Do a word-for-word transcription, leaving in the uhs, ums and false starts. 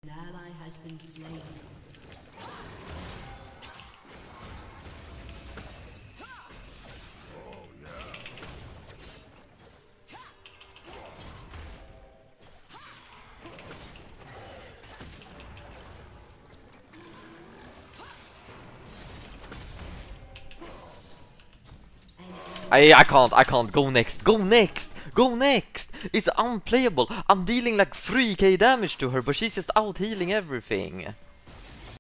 An ally has been slain. I I can't, I can't, go next, go next, go next! It's unplayable. I'm dealing like three K damage to her, but she's just out healing everything.